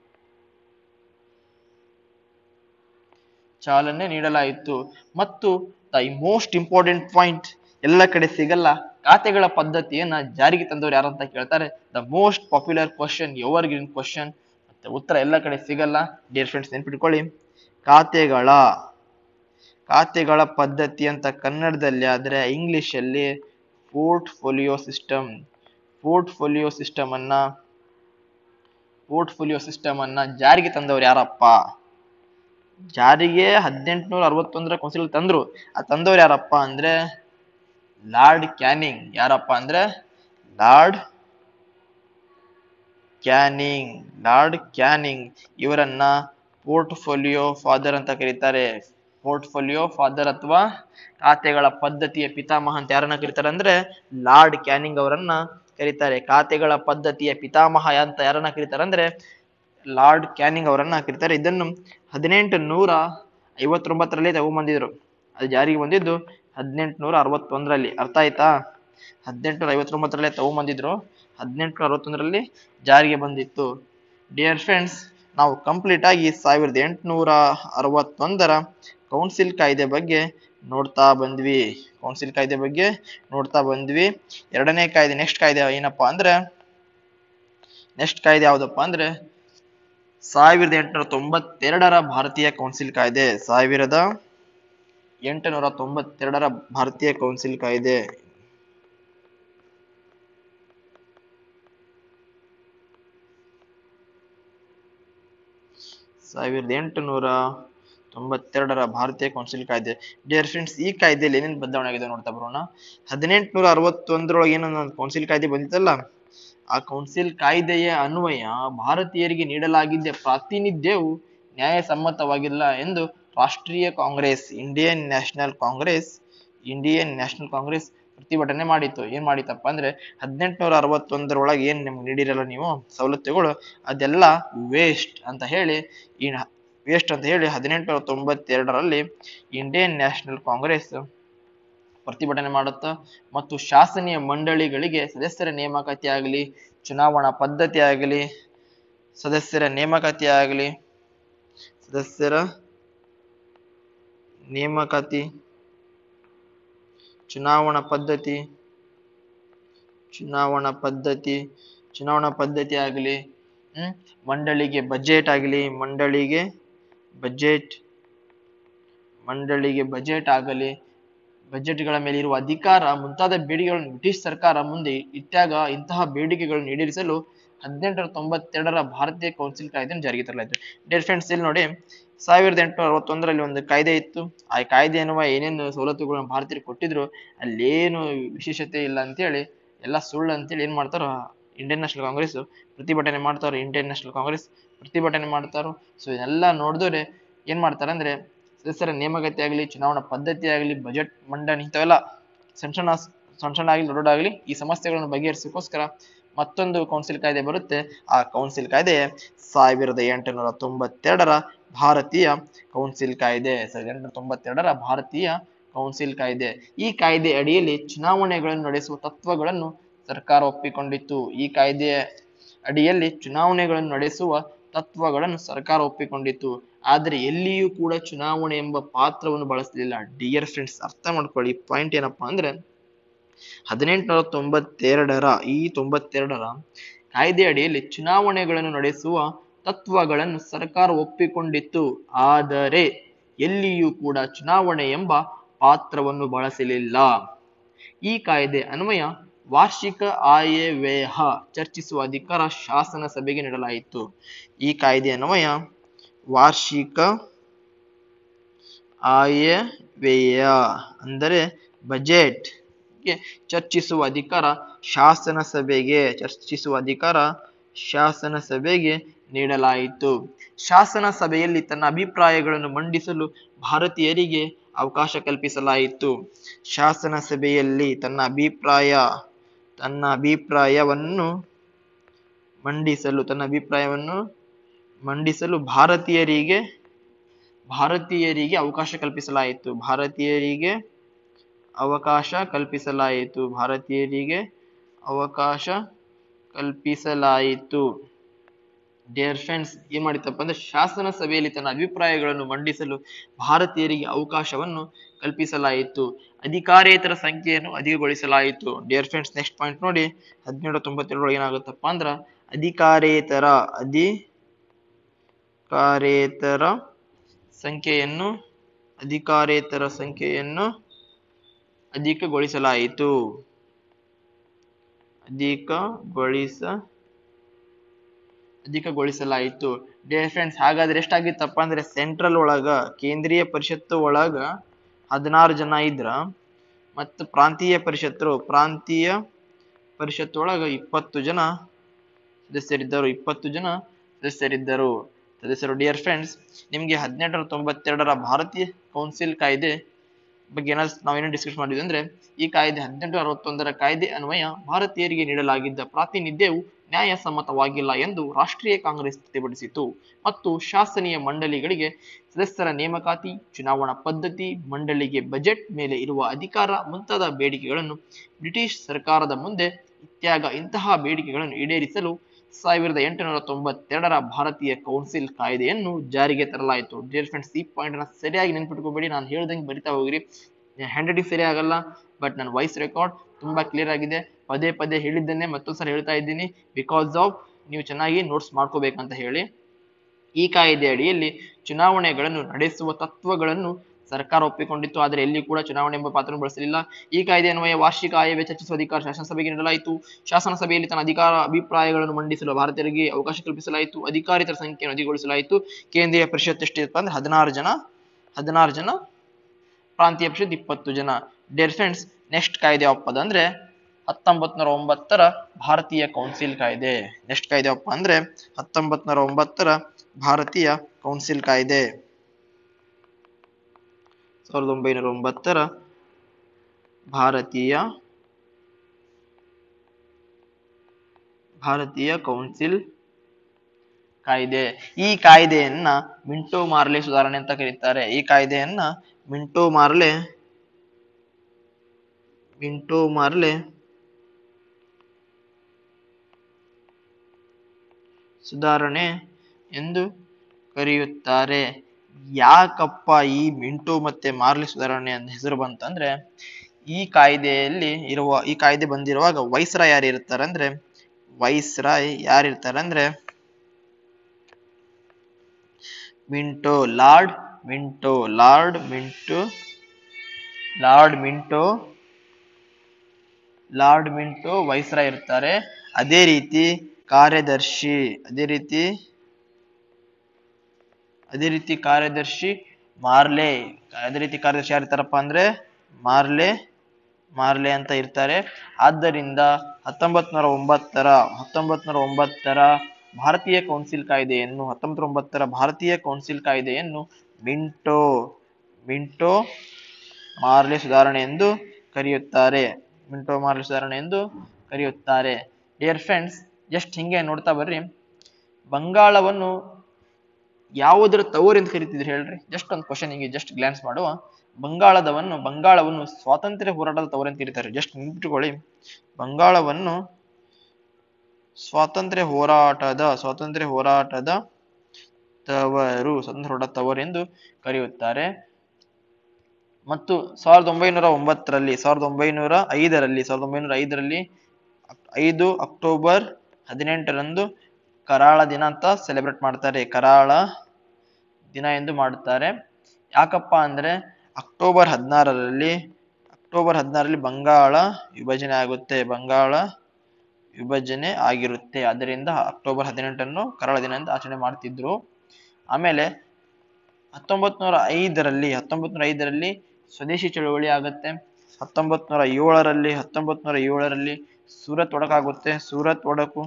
ಚಾಲನೆ ನೀಡಲಾಯಿತು ಮತ್ತು ದ ಮೋಸ್ಟ್ ಇಂಪಾರ್ಟೆಂಟ್ ಪಾಯಿಂಟ್, ಎಲ್ಲ ಕಡೆ ಸಿಗಲ್ಲ, ಖಾತೆಗಳ ಪದ್ಧತಿಯನ್ನ ಜಾರಿಗೆ ತಂದವರು ಯಾರಂತ ಕೇಳ್ತಾರೆ. The most popular question, evergreen question. ಮತ್ತೆ ಉತ್ತರ ಎಲ್ಲ ಕಡೆ ಸಿಗಲ್ಲ. ಡಿಯರ್ ಫ್ರೆಂಡ್ಸ್, ನೆನ್ಪಿಟ್ಕೊಳ್ಳಿ, ಖಾತೆಗಳ ಖಾತೆಗಳ ಪದ್ಧತಿ ಅಂತ ಕನ್ನಡದಲ್ಲಿ ಆದ್ರೆ ಇಂಗ್ಲಿಷ್ ಅಲ್ಲಿ ಪೋರ್ಟ್ಫೋಲಿಯೋ ಸಿಸ್ಟಮ್ ಪೋರ್ಟ್ಫೋಲಿಯೋ ಸಿಸ್ಟಮ್ ಅನ್ನ ಪೋರ್ಟ್ಫೋಲಿಯೋ ಸಿಸ್ಟಮ್ ಅನ್ನ ಜಾರಿಗೆ ತಂದವರು ಯಾರಪ್ಪ? ಜಾರಿಗೆ ಹದಿನೆಂಟುನೂರ ಅರವತ್ತೊಂದರ ಕೌನ್ಸಿಲ್ ತಂದ್ರು. ಆ ತಂದವರು ಯಾರಪ್ಪ ಅಂದ್ರೆ ಲಾರ್ಡ್ ಕ್ಯಾನಿಂಗ್. ಯಾರಪ್ಪ ಅಂದ್ರೆ ಲಾರ್ಡ್ ಕ್ಯಾನಿಂಗ್ ಲಾರ್ಡ್ ಕ್ಯಾನಿಂಗ್ ಇವರನ್ನ ಪೋರ್ಟ್ಫೋಲಿಯೋ ಫಾದರ್ ಅಂತ ಕರೀತಾರೆ. ಪೋರ್ಟ್ಫೋಲಿಯೋ ಫಾದರ್ ಅಥವಾ ಖಾತೆಗಳ ಪದ್ಧತಿಯ ಪಿತಾಮಹ ಅಂತ ಯಾರನ್ನ ಕರೀತಾರೆ ಅಂದ್ರೆ ಲಾರ್ಡ್ ಕ್ಯಾನಿಂಗ್ ಅವರನ್ನ ಕರೀತಾರೆ. ಖಾತೆಗಳ ಪದ್ಧತಿಯ ಪಿತಾಮಹ ಅಂತ ಯಾರನ್ನ ಕರೀತಾರೆ ಅಂದ್ರೆ ಲಾರ್ಡ್ ಕ್ಯಾನಿಂಗ್ ಅವರನ್ನ ಕರೀತಾರೆ. ಇದನ್ನು ಹದಿನೆಂಟು ನೂರ ಐವತ್ತೊಂಬತ್ತರಲ್ಲಿ ತಗೊಂಬಂದಿದ್ರು. ಅದು ಜಾರಿಗೆ ಬಂದಿದ್ದು ಹದಿನೆಂಟುನೂರ ಅರವತ್ತೊಂದರಲ್ಲಿ. ಅರ್ಥ ಆಯ್ತಾ? ಹದಿನೆಂಟುನೂರ ಐವತ್ತೊಂಬತ್ತರಲ್ಲೇ ತಗೊಂಬಂದಿದ್ರು, ಹದಿನೆಂಟುನೂರ ಅರವತ್ತೊಂದರಲ್ಲಿ ಜಾರಿಗೆ ಬಂದಿತ್ತು. ಡಿಯರ್ ಫ್ರೆಂಡ್ಸ್, ನಾವು ಕಂಪ್ಲೀಟ್ ಆಗಿ ಸಾವಿರದ ಎಂಟುನೂರ ಅರವತ್ತೊಂದರ ಕೌನ್ಸಿಲ್ ಕಾಯ್ದೆ ಬಗ್ಗೆ ನೋಡ್ತಾ ಬಂದ್ವಿ ಕೌನ್ಸಿಲ್ ಕಾಯ್ದೆ ಬಗ್ಗೆ ನೋಡ್ತಾ ಬಂದ್ವಿ ಎರಡನೇ ಕಾಯ್ದೆ, ನೆಕ್ಸ್ಟ್ ಕಾಯ್ದೆ ಏನಪ್ಪಾ ಅಂದ್ರೆ ನೆಕ್ಸ್ಟ್ ಕಾಯ್ದೆ ಯಾವ್ದಪ್ಪ ಅಂದ್ರೆ ಸಾವಿರದ ಎಂಟುನೂರ ತೊಂಬತ್ತೆರಡರ ಭಾರತೀಯ ಕೌನ್ಸಿಲ್ ಕಾಯ್ದೆ. ಸಾವಿರದ ಎಂಟುನೂರ ತೊಂಬತ್ತೆರಡರ ಭಾರತೀಯ ಕೌನ್ಸಿಲ್ ಕಾಯ್ದೆ. ಸಾವಿರದ ಎಂಟುನೂರ ತೊಂಬತ್ತೆರಡರ ಭಾರತೀಯ ಕೌನ್ಸಿಲ್ ಕಾಯ್ದೆ. ಡಿಯರ್ ಫ್ರೆಂಡ್ಸ್, ಈ ಕಾಯ್ದೆಯಲ್ಲಿ ಏನೇನು ಬದಲಾವಣೆ ಆಗಿದೆ ನೋಡ್ತಾ ಬರೋಣ. ಹದಿನೆಂಟುನೂರ ಅರವತ್ತೊಂದರೊಳಗೆ ಏನೋ ಕೌನ್ಸಿಲ್ ಕಾಯ್ದೆ ಬಂದಿತ್ತಲ್ಲ, ಆ ಕೌನ್ಸಿಲ್ ಕಾಯ್ದೆಯ ಅನ್ವಯ ಭಾರತೀಯರಿಗೆ ನೀಡಲಾಗಿದ್ದ ಪ್ರಾತಿನಿಧ್ಯವು ನ್ಯಾಯಸಮ್ಮತವಾಗಿಲ್ಲ ಎಂದು ರಾಷ್ಟ್ರೀಯ ಕಾಂಗ್ರೆಸ್ ಇಂಡಿಯನ್ ನ್ಯಾಷನಲ್ ಕಾಂಗ್ರೆಸ್ ಇಂಡಿಯನ್ ನ್ಯಾಷನಲ್ ಕಾಂಗ್ರೆಸ್ ಪ್ರತಿಭಟನೆ ಮಾಡಿತ್ತು. ಏನ್ ಮಾಡಿತಪ್ಪ ಅಂದ್ರೆ ಹದಿನೆಂಟುನೂರ ಅರವತ್ತೊಂದರೊಳಗೆ ಏನ್ ನಿಮ್ಗೆ ನೀಡಿರಲ್ಲ ನೀವು ಸವಲತ್ತುಗಳು, ಅದೆಲ್ಲ ವೇಸ್ಟ್ ಅಂತ ಹೇಳಿ ಈ ವೇಸ್ಟ್ ಅಂತ ಹೇಳಿ ಹದಿನೆಂಟುನೂರ ತೊಂಬತ್ತೆರಡರಲ್ಲಿ ಇಂಡಿಯನ್ ನ್ಯಾಷನಲ್ ಕಾಂಗ್ರೆಸ್ ಪ್ರತಿಭಟನೆ ಮಾಡುತ್ತಾ ಮತ್ತು ಶಾಸನೀಯ ಮಂಡಳಿಗಳಿಗೆ ಸದಸ್ಯರ ನೇಮಕಾತಿ ಆಗಲಿ, ಚುನಾವಣಾ ಪದ್ಧತಿ ಆಗಲಿ ಸದಸ್ಯರ ನೇಮಕಾತಿ ಆಗಲಿ ಸದಸ್ಯರ ನೇಮಕಾತಿ ಚುನಾವಣಾ ಪದ್ಧತಿ ಚುನಾವಣಾ ಪದ್ಧತಿ ಚುನಾವಣಾ ಪದ್ಧತಿ ಆಗಲಿ ಹ್ಮ್ ಮಂಡಳಿಗೆ ಬಜೆಟ್ ಆಗಲಿ ಮಂಡಳಿಗೆ ಬಜೆಟ್ ಮಂಡಳಿಗೆ ಬಜೆಟ್ ಆಗಲಿ ಬಜೆಟ್ಗಳ ಮೇಲೆ ಇರುವ ಅಧಿಕಾರ ಮುಂತಾದ ಬೇಡಿಕೆಗಳನ್ನು ಬ್ರಿಟಿಷ್ ಸರ್ಕಾರ ಮುಂದೆ ಇಟ್ಟಾಗ ಇಂತಹ ಬೇಡಿಕೆಗಳನ್ನು ಈಡೇರಿಸಲು ಹದಿನೆಂಟುನೂರ ತೊಂಬತ್ತೆರಡರ ಭಾರತೀಯ ಕೌನ್ಸಿಲ್ ಕಾಯ್ದೆಯನ್ನು ಜಾರಿಗೆ ತರಲಾಯಿತು. ಡಿಯರ್ ಫ್ರೆಂಡ್ಸ್, ಇಲ್ಲಿ ನೋಡಿ, ಸಾವಿರದ ಎಂಟುನೂರ ಅರವತ್ತೊಂದರಲ್ಲಿ ಒಂದು ಕಾಯ್ದೆ ಇತ್ತು. ಆ ಕಾಯ್ದೆ ಎನ್ನುವ ಏನೇನು ಸವಲತ್ತುಗಳನ್ನು ಭಾರತೀಯರು ಕೊಟ್ಟಿದ್ರು ಅಲ್ಲೇನು ವಿಶೇಷತೆ ಇಲ್ಲ ಅಂತೇಳಿ, ಎಲ್ಲ ಸುಳ್ಳು ಅಂತೇಳಿ ಏನ್ ಮಾಡ್ತಾರೋ ಇಂಡಿಯನ್ ನ್ಯಾಷನಲ್ ಕಾಂಗ್ರೆಸ್ ಪ್ರತಿಭಟನೆ ಮಾಡ್ತಾರೋ ಇಂಡಿಯನ್ ನ್ಯಾಷನಲ್ ಕಾಂಗ್ರೆಸ್ ಪ್ರತಿಭಟನೆ ಮಾಡ್ತಾರೋ. ಸೊ ಇದೆಲ್ಲ ನೋಡಿದವ್ರೆ ಏನ್ ಮಾಡ್ತಾರೆ ಅಂದ್ರೆ ಸದಸ್ಯರ ನೇಮಕಾತಿ ಆಗಲಿ, ಚುನಾವಣಾ ಪದ್ಧತಿ ಆಗಲಿ, ಬಜೆಟ್ ಮಂಡನೆ ಇಂಥವೆಲ್ಲ ಸಣ್ಣ ಸಣ್ಣ ಸಣ್ಣ ಸಣ್ಣ ಆಗಲಿ ದೊಡ್ಡದಾಗಲಿ ಈ ಸಮಸ್ಯೆಗಳನ್ನು ಬಗೆಹರಿಸೋಕ್ಕೋಸ್ಕರ ಮತ್ತೊಂದು ಕೌನ್ಸಿಲ್ ಕಾಯ್ದೆ ಬರುತ್ತೆ. ಆ ಕೌನ್ಸಿಲ್ ಕಾಯ್ದೆ ಸಾವಿರದ ಎಂಟುನೂರ ತೊಂಬತ್ತೆರಡರ ಭಾರತೀಯ ಕೌನ್ಸಿಲ್ ಕಾಯ್ದೆ ಸಾವಿರದ ಎಂಟುನೂರ ತೊಂಬತ್ತೆರಡರ ಭಾರತೀಯ ಕೌನ್ಸಿಲ್ ಕಾಯ್ದೆ. ಈ ಕಾಯ್ದೆ ಅಡಿಯಲ್ಲಿ ಚುನಾವಣೆಗಳನ್ನು ನಡೆಸುವ ತತ್ವಗಳನ್ನು ಸರ್ಕಾರ ಒಪ್ಪಿಕೊಂಡಿತ್ತು. ಈ ಕಾಯ್ದೆಯ ಅಡಿಯಲ್ಲಿ ಚುನಾವಣೆಗಳನ್ನು ನಡೆಸುವ ತತ್ವಗಳನ್ನು ಸರ್ಕಾರ ಒಪ್ಪಿಕೊಂಡಿತ್ತು. ಆದರೆ ಎಲ್ಲಿಯೂ ಕೂಡ ಚುನಾವಣೆ ಎಂಬ ಪಾತ್ರವನ್ನು ಬಳಸಲಿಲ್ಲ. ಡಿಯರ್ ಫ್ರೆಂಡ್ಸ್, ಅರ್ಥ ಮಾಡ್ಕೊಳ್ಳಿ. ಪಾಯಿಂಟ್ ಏನಪ್ಪಾ ಅಂದ್ರೆ ಹದಿನೆಂಟುನೂರ ತೊಂಬತ್ತೆರಡರ ಈ ತೊಂಬತ್ತೆರಡರ ಕಾಯ್ದೆ ಅಡಿಯಲ್ಲಿ ಚುನಾವಣೆಗಳನ್ನು ನಡೆಸುವ ತತ್ವಗಳನ್ನು ಸರ್ಕಾರ ಒಪ್ಪಿಕೊಂಡಿತ್ತು. ಆದರೆ ಎಲ್ಲಿಯೂ ಕೂಡ ಚುನಾವಣೆ ಎಂಬ ಪಾತ್ರವನ್ನು ಬಳಸಲಿಲ್ಲ. ಈ ಕಾಯ್ದೆ ಅನ್ವಯ ವಾರ್ಷಿಕ ಆಯವ್ಯಯ ಚರ್ಚಿಸುವ ಅಧಿಕಾರ ಶಾಸನ ಸಭೆಗೆ ನೀಡಲಾಯಿತು. ಈ ಕಾಯ್ದೆ ಅನ್ವಯ ವಾರ್ಷಿಕ ಆಯವ್ಯಯ ಅಂದರೆ ಬಜೆಟ್ ಚರ್ಚಿಸುವ ಅಧಿಕಾರ ಶಾಸನ ಸಭೆಗೆ ಚರ್ಚಿಸುವ ಅಧಿಕಾರ ಶಾಸನ ಸಭೆಗೆ ನೀಡಲಾಯಿತು. ಶಾಸನ ಸಭೆಯಲ್ಲಿ ತನ್ನ ಅಭಿಪ್ರಾಯಗಳನ್ನು ಮಂಡಿಸಲು ಭಾರತೀಯರಿಗೆ ಅವಕಾಶ ಕಲ್ಪಿಸಲಾಯಿತು. ಶಾಸನ ಸಭೆಯಲ್ಲಿ ತನ್ನ ಅಭಿಪ್ರಾಯ ತನ್ನ ಅಭಿಪ್ರಾಯವನ್ನು ಮಂಡಿಸಲು ತನ್ನ ಅಭಿಪ್ರಾಯವನ್ನು ಮಂಡಿಸಲು ಭಾರತೀಯರಿಗೆ ಭಾರತೀಯರಿಗೆ ಅವಕಾಶ ಕಲ್ಪಿಸಲಾಯಿತು ಭಾರತೀಯರಿಗೆ ಅವಕಾಶ ಕಲ್ಪಿಸಲಾಯಿತು ಭಾರತೀಯರಿಗೆ ಅವಕಾಶ ಕಲ್ಪಿಸಲಾಯಿತು ಡಿಯರ್ ಫ್ರೆಂಡ್ಸ್, ಏನ್ ಮಾಡಿತಪ್ಪ ಅಂದ್ರೆ ಶಾಸನ ಸಭೆಯಲ್ಲಿ ತನ್ನ ಅಭಿಪ್ರಾಯಗಳನ್ನು ಮಂಡಿಸಲು ಭಾರತೀಯರಿಗೆ ಅವಕಾಶವನ್ನು ಕಲ್ಪಿಸಲಾಯಿತು. ಅಧಿಕಾರೇತರ ಸಂಖ್ಯೆಯನ್ನು ಅಧಿಕಗೊಳಿಸಲಾಯಿತು. ಡಿಯರ್ ಫ್ರೆಂಡ್ಸ್, ನೆಕ್ಸ್ಟ್ ಪಾಯಿಂಟ್ ನೋಡಿ. ಹದಿನೇಳು ತೊಂಬತ್ತೆರಡು ಏನಾಗುತ್ತಪ್ಪ ಅಂದ್ರ ಅಧಿಕಾರೇತರ ಅಧಿಕಾರೇತರ ಸಂಖ್ಯೆಯನ್ನು ಅಧಿಕಾರೇತರ ಸಂಖ್ಯೆಯನ್ನು ಅಧಿಕಗೊಳಿಸಲಾಯಿತು ಅಧಿಕಗೊಳಿಸ ಅಧಿಕಗೊಳಿಸಲಾಯಿತು ಡಿಯರ್ ಫ್ರೆಂಡ್ಸ್, ಹಾಗಾದ್ರೆ ಎಷ್ಟಾಗಿತ್ತಪ್ಪ ಅಂದ್ರೆ ಸೆಂಟ್ರಲ್ ಒಳಗ ಕೇಂದ್ರೀಯ ಪರಿಷತ್ತು ಒಳಗ ಹದಿನಾರು ಜನ ಇದ್ರ ಮತ್ತು ಪ್ರಾಂತೀಯ ಪರಿಷತ್ತು ಪ್ರಾಂತೀಯ ಪರಿಷತ್ತೊಳಗ ಇಪ್ಪತ್ತು ಜನ ಸದಸ್ಯರಿದ್ದರು ಇಪ್ಪತ್ತು ಜನ ಸದಸ್ಯರಿದ್ದರು ಸದಸ್ಯರು ಡಿಯರ್ ಫ್ರೆಂಡ್ಸ್, ನಿಮ್ಗೆ ಹದಿನೆಂಟುನೂರ ತೊಂಬತ್ತೆರಡರ ಭಾರತೀಯ ಕೌನ್ಸಿಲ್ ಕಾಯ್ದೆ ಬಗ್ಗೆ ಏನಾದ್ರು ನಾವೇನು ಡಿಸ್ಕಸ್ ಮಾಡಿದ್ವಿ ಅಂದ್ರೆ, ಈ ಕಾಯ್ದೆ ಹದಿನೆಂಟುನೂರ ಅರವತ್ತೊಂದರ ಕಾಯ್ದೆ ಅನ್ವಯ ಭಾರತೀಯರಿಗೆ ನೀಡಲಾಗಿದ್ದ ಪ್ರಾತಿನಿಧ್ಯವು ನ್ಯಾಯಸಮ್ಮತವಾಗಿಲ್ಲ ಎಂದು ರಾಷ್ಟ್ರೀಯ ಕಾಂಗ್ರೆಸ್ ಪ್ರತಿಭಟಿಸಿತು ಮತ್ತು ಶಾಸನೀಯ ಮಂಡಳಿಗಳಿಗೆ ಸದಸ್ಯರ ನೇಮಕಾತಿ, ಚುನಾವಣಾ ಪದ್ಧತಿ, ಮಂಡಳಿಗೆ ಬಜೆಟ್ ಮೇಲೆ ಇರುವ ಅಧಿಕಾರ ಮುಂತಾದ ಬೇಡಿಕೆಗಳನ್ನು ಬ್ರಿಟಿಷ್ ಸರ್ಕಾರದ ಮುಂದೆ ಇತ್ಯಾಗ ಇಂತಹ ಬೇಡಿಕೆಗಳನ್ನು ಈಡೇರಿಸಲು ಸಾವಿರದ ಎಂಟುನೂರ ತೊಂಬತ್ತೆರಡರ ಭಾರತೀಯ ಕೌನ್ಸಿಲ್ ಕಾಯ್ದೆಯನ್ನು ಜಾರಿಗೆ ತರಲಾಯಿತು. ಡಿಯರ್ ಫ್ರೆಂಡ್ಸ್, ಈ ಪಾಯಿಂಟ್ ನ ಸರಿಯಾಗಿ ನೆನ್ಪಿಟ್ಕೋಬೇಡಿ. ನಾನು ಹೇಳ್ದಂಗೆ ಬರಿತಾ ಹೋಗಿರಿ. ಹ್ಯಾಂಡ್ ರೈಟಿಂಗ್ ಸರಿ ಆಗಲ್ಲ, ಬಟ್ ನನ್ನ ವಾಯ್ಸ್ ರೆಕಾರ್ಡ್ ತುಂಬಾ ಕ್ಲಿಯರ್ ಆಗಿದೆ. ಪದೇ ಪದೇ ಹೇಳಿದ್ದನ್ನೇ ಮತ್ತೊಂದ್ಸಲ ಹೇಳ್ತಾ ಇದ್ದೀನಿ, ಬಿಕಾಸ್ ಆಫ್ ನೀವು ಚೆನ್ನಾಗಿ ನೋಟ್ಸ್ ಮಾಡ್ಕೋಬೇಕಂತ ಹೇಳಿ. ಈ ಕಾಯ್ದೆ ಅಡಿಯಲ್ಲಿ ಚುನಾವಣೆಗಳನ್ನು ನಡೆಸುವ ತತ್ವಗಳನ್ನು ಸರ್ಕಾರ ಒಪ್ಪಿಕೊಂಡಿತ್ತು. ಆದರೆ ಎಲ್ಲಿ ಕೂಡ ಚುನಾವಣೆ ಎಂಬ ಪಾತ್ರವನ್ನು ಬಳಸಲಿಲ್ಲ. ಈ ಕಾಯ್ದೆ ಅನ್ವಯ ವಾರ್ಷಿಕ ಆಯವ್ಯಯ ಚರ್ಚಿಸುವ ಅಧಿಕಾರ ಶಾಸನ ಸಭೆಗೆ ನೀಡಲಾಯಿತು. ಶಾಸನ ಸಭೆಯಲ್ಲಿ ತನ್ನ ಅಧಿಕಾರ ಅಭಿಪ್ರಾಯಗಳನ್ನು ಮಂಡಿಸಲು ಭಾರತೀಯರಿಗೆ ಅವಕಾಶ ಕಲ್ಪಿಸಲಾಯಿತು. ಅಧಿಕಾರಿತರ ಸಂಖ್ಯೆಯನ್ನು ಅಧಿಕಗೊಳಿಸಲಾಯಿತು. ಕೇಂದ್ರೀಯ ಪರಿಷತ್ ಎಷ್ಟಿತ್ತು ಅಂದ್ರೆ ಹದಿನಾರು ಜನ ಹದಿನಾರು ಜನ ಪ್ರಾಂತೀಯ ಪರಿಷತ್ ಇಪ್ಪತ್ತು ಜನ ಡಿಯರ್ ಫ್ರೆಂಡ್ಸ್, ನೆಕ್ಸ್ಟ್ ಕಾಯ್ದೆ ಯಾವಪ್ಪ ಅಂದ್ರೆ ಹತ್ತೊಂಬತ್ ನೂರ ಒಂಬತ್ತರ ಭಾರತೀಯ ಕೌನ್ಸಿಲ್ ಕಾಯ್ದೆ. ನೆಕ್ಸ್ಟ್ ಕಾಯ್ದೆ ಯಾವಪ್ಪ ಅಂದ್ರೆ ಹತ್ತೊಂಬತ್ ನೂರ ಒಂಬತ್ತರ ಭಾರತೀಯ ಕೌನ್ಸಿಲ್ ಕಾಯ್ದೆ. ಸಾವಿರದ ಒಂಬೈನೂರ ಒಂಬತ್ತರ ಭಾರತೀಯ ಭಾರತೀಯ ಕೌನ್ಸಿಲ್ ಕಾಯ್ದೆ. ಈ ಕಾಯ್ದೆಯನ್ನ ಮಿಂಟೋ ಮಾರ್ಲೆ ಸುಧಾರಣೆ ಅಂತ ಕರೀತಾರೆ. ಈ ಕಾಯ್ದೆಯನ್ನ ಮಿಂಟೋ ಮಾರ್ಲೆ ಮಿಂಟೋ ಮಾರ್ಲೆ ಸುಧಾರಣೆ ಎಂದು ಕರೆಯುತ್ತಾರೆ. ಯಾಕಪ್ಪ ಈ ಮಿಂಟೋ ಮತ್ತೆ ಮಾರ್ಲೆ ಸುಧಾರಣೆ ಅಂತ ಹೆಸರು ಬಂತಂದ್ರೆ, ಈ ಕಾಯ್ದೆಯಲ್ಲಿ ಇರುವ ಈ ಕಾಯ್ದೆ ಬಂದಿರುವಾಗ ವೈಸ್ರಾಯ್ ಯಾರು ಇರ್ತಾರೆ ಅಂದ್ರೆ ವೈಸ್ರಾಯ್ ಯಾರಿರ್ತಾರೆ ಅಂದ್ರೆ Minto Lord Minto Lord Minto Lord Minto Lord Minto viceroy ಇರ್ತಾರೆ. ಅದೇ ರೀತಿ ಕಾರ್ಯದರ್ಶಿ ಅದೇ ರೀತಿ ಅದೇ ರೀತಿ ಕಾರ್ಯದರ್ಶಿ ಮಾರ್ಲೆ ಅದೇ ರೀತಿ ಕಾರ್ಯದರ್ಶಿ ಯಾರಿರ್ತಾರಪ್ಪ ಅಂದ್ರೆ ಮಾರ್ಲೆ ಮಾರ್ಲೆ ಅಂತ ಇರ್ತಾರೆ. ಆದ್ದರಿಂದ ಹತ್ತೊಂಬತ್ ನೂರ ಒಂಬತ್ತರ ಹತ್ತೊಂಬತ್ ನೂರ ಒಂಬತ್ತರ ಭಾರತೀಯ ಕೌನ್ಸಿಲ್ ಕಾಯ್ದೆಯನ್ನು ಹತ್ತೊಂಬತ್ ಒಂಬತ್ತರ ಭಾರತೀಯ ಕೌನ್ಸಿಲ್ ಕಾಯ್ದೆಯನ್ನು ಮಿಂಟೋ ಮಿಂಟೋ ಮಾರ್ಲೆ ಸುಧಾರಣೆ ಎಂದು ಕರೆಯುತ್ತಾರೆ ಮಿಂಟೋ ಮಾರ್ಲೆ ಸುಧಾರಣೆ ಎಂದು ಕರೆಯುತ್ತಾರೆ ಡಿಯರ್ ಫ್ರೆಂಡ್ಸ್, ಜಸ್ಟ್ ಹಿಂಗೆ ನೋಡ್ತಾ ಬರ್ರಿ. ಬಂಗಾಳವನ್ನು ಯಾವುದರ ತವರು ಎಂದು ಕರೀತಿದ್ರು ಹೇಳ್ರಿ? ಜಸ್ಟ್ ಒಂದು ಕ್ವಶನ್ ಹಿಂಗೆ ಜಸ್ಟ್ ಗ್ಲಾನ್ಸ್ ಮಾಡುವ. ಬಂಗಾಳದವನ್ನು ಬಂಗಾಳವನ್ನು ಸ್ವಾತಂತ್ರ್ಯ ಹೋರಾಟದ ತವರು ಅಂತ ಕರೀತಾರೆ. ಜಸ್ಟ್ ನೆನ್ಪಿಟ್ಕೊಳ್ಳಿ, ಬಂಗಾಳವನ್ನು ಸ್ವಾತಂತ್ರ್ಯ ಹೋರಾಟದ ಸ್ವಾತಂತ್ರ್ಯ ಹೋರಾಟದ ತವರು ಸ್ವಾತಂತ್ರ್ಯ ಹೋರಾಟದ ತವರು ಎಂದು ಕರೆಯುತ್ತಾರೆ. ಮತ್ತು ಸಾವಿರದ ಒಂಬೈನೂರ ಒಂಬತ್ತರಲ್ಲಿ ಸಾವಿರದ ಒಂಬೈನೂರ ಐದರಲ್ಲಿ ಸಾವಿರದ ಒಂಬೈನೂರ ಐದರಲ್ಲಿ ಐದು ಅಕ್ಟೋಬರ್ ಹದಿನೆಂಟರಂದು ಕರಾಳ ದಿನ ಅಂತ ಸೆಲೆಬ್ರೇಟ್ ಮಾಡ್ತಾರೆ. ಕರಾಳ ದಿನ ಎಂದು ಮಾಡುತ್ತಾರೆ. ಯಾಕಪ್ಪ ಅಂದ್ರೆ ಅಕ್ಟೋಬರ್ ಹದಿನಾರರಲ್ಲಿ ಅಕ್ಟೋಬರ್ ಹದಿನಾರರಲ್ಲಿ ಬಂಗಾಳ ವಿಭಜನೆ ಆಗುತ್ತೆ. ಬಂಗಾಳ ವಿಭಜನೆ ಆಗಿರುತ್ತೆ. ಅದರಿಂದ ಅಕ್ಟೋಬರ್ ಹದಿನೆಂಟನ್ನು ಕರಾಳ ದಿನ ಅಂತ ಆಚರಣೆ ಮಾಡ್ತಿದ್ರು. ಆಮೇಲೆ ಹತ್ತೊಂಬತ್ ನೂರ ಐದರಲ್ಲಿ ಹತ್ತೊಂಬತ್ ನೂರ ಐದರಲ್ಲಿ ಸ್ವದೇಶಿ ಚಳವಳಿ ಆಗುತ್ತೆ. ಹತ್ತೊಂಬತ್ ನೂರ ಏಳರಲ್ಲಿ ಹತ್ತೊಂಬತ್ ನೂರ ಏಳರಲ್ಲಿ ಸೂರತ್ ಒಡಕಾಗುತ್ತೆ. ಸೂರತ್ ಒಡಕು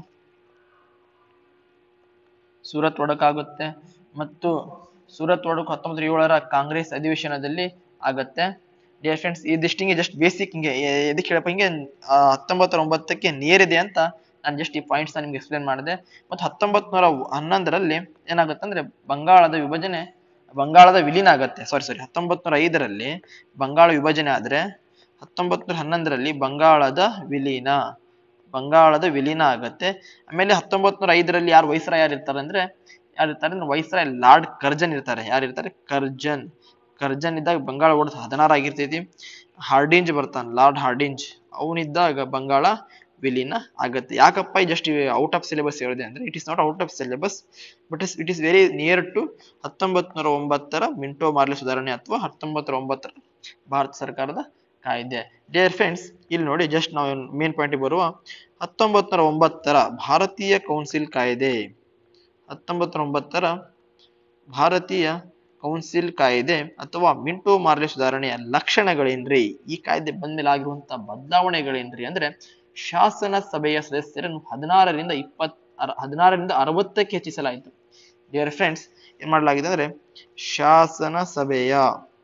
ಸೂರತ್ ಒಡಕಾಗುತ್ತೆ ಮತ್ತು ಸೂರತ್ ಒಡಕು ಹತ್ತೊಂಬತ್ ಏಳರ ಕಾಂಗ್ರೆಸ್ ಅಧಿವೇಶನದಲ್ಲಿ ಆಗತ್ತೆ. ಡಿಯರ್ ಫ್ರೆಂಡ್ಸ್, ಇದಿಷ್ಟಿಂಗೆ ಜಸ್ಟ್ ಬೇಸಿಕ್ ಹಿಂಗೆ ಎದಕ್ಕೆ ಹೇಳಪ್ಪ, ಹಿಂಗೆ ಹತ್ತೊಂಬತ್ತರ ಒಂಬತ್ತಕ್ಕೆ ನೇರಿದೆ ಅಂತ ನಾನು ಜಸ್ಟ್ ಈ ಪಾಯಿಂಟ್ಸ್ ನಿಮ್ಗೆ ಎಕ್ಸ್ಪ್ಲೇನ್ ಮಾಡಿದೆ. ಮತ್ತು ಹತ್ತೊಂಬತ್ ನೂರ ಹನ್ನೊಂದರಲ್ಲಿ ಏನಾಗುತ್ತೆ ಅಂದ್ರೆ ಬಂಗಾಳದ ವಿಭಜನೆ ಬಂಗಾಳದ ವಿಲೀನ ಆಗತ್ತೆ. ಸಾರಿ ಸಾರಿ ಹತ್ತೊಂಬತ್ ನೂರ ಐದರಲ್ಲಿ ಬಂಗಾಳ ವಿಭಜನೆ ಆದ್ರೆ ಹತ್ತೊಂಬತ್ ನೂರ ಹನ್ನೊಂದರಲ್ಲಿ ಬಂಗಾಳದ ವಿಲೀನ ಬಂಗಾಳದ ವಿಲೀನ ಆಗತ್ತೆ. ಆಮೇಲೆ ಹತ್ತೊಂಬತ್ ನೂರ ಐದರಲ್ಲಿ ಯಾರು ವೈಸ್ರಾಯ್ ಯಾರು ಇರ್ತಾರೆ ಅಂದ್ರೆ ಯಾರು ಇರ್ತಾರೆ ಅಂದ್ರೆ ವೈಸ್ರಾಯ್ ಲಾರ್ಡ್ ಕರ್ಜನ್ ಇರ್ತಾರೆ. ಯಾರು ಇರ್ತಾರೆ? ಕರ್ಜನ್. ಕರ್ಜನ್ ಇದ್ದಾಗ ಬಂಗಾಳ ಒಡೆದು ಹದಿನಾರು ಆಗಿರ್ತೈತಿ. ಹಾರ್ಡಿಂಜ್ ಬರ್ತಾನೆ, ಲಾರ್ಡ್ ಹಾರ್ಡಿಂಜ್, ಅವನಿದ್ದಾಗ ಬಂಗಾಳ ವಿಲೀನ ಆಗತ್ತೆ. ಯಾಕಪ್ಪ ಜಸ್ಟ್ ಔಟ್ ಆಫ್ ಸಿಲೆಬಸ್ ಹೇಳಿದೆ ಅಂದ್ರೆ it is not out of syllabus, but it is very near to ಹತ್ತೊಂಬತ್ ನೂರ ಒಂಬತ್ತರ ಮಿಂಟೋ ಮಾರ್ಲೆ ಸುಧಾರಣೆ ಅಥವಾ ಹತ್ತೊಂಬತ್ತರ ಒಂಬತ್ತರ ಭಾರತ ಸರ್ಕಾರದ ಕಾಯ್ದೆ. ಡಿಯರ್ ಫ್ರೆಂಡ್ಸ್, ಇಲ್ಲಿ ನೋಡಿ ಜಸ್ಟ್ ನಾವು ಮೇನ್ ಪಾಯಿಂಟ್ ಬರುವ ಹತ್ತೊಂಬತ್ ನೂರ ಒಂಬತ್ತರ ಭಾರತೀಯ ಕೌನ್ಸಿಲ್ ಕಾಯ್ದೆ ಹತ್ತೊಂಬತ್ ನೂರ ಒಂಬತ್ತರ ಭಾರತೀಯ ಕೌನ್ಸಿಲ್ ಕಾಯ್ದೆ ಅಥವಾ ಮಿಂಟೋ ಮಾರ್ಲೆ ಸುಧಾರಣೆಯ ಲಕ್ಷಣಗಳೇನ್ರಿ? ಈ ಕಾಯ್ದೆ ಬಂದ್ಮೇಲೆ ಆಗಿರುವಂತಹ ಬದಲಾವಣೆಗಳೇನ್ರಿ ಅಂದ್ರೆ ಶಾಸನ ಸಭೆಯ ಸದಸ್ಯರನ್ನು ಹದಿನಾರರಿಂದ ಇಪ್ಪತ್ ಹದಿನಾರರಿಂದ ಅರವತ್ತಕ್ಕೆ ಹೆಚ್ಚಿಸಲಾಯಿತು. ಡಿಯರ್ ಫ್ರೆಂಡ್ಸ್, ಏನ್ ಮಾಡಲಾಗಿದೆ ಅಂದ್ರೆ ಶಾಸನ ಸಭೆಯ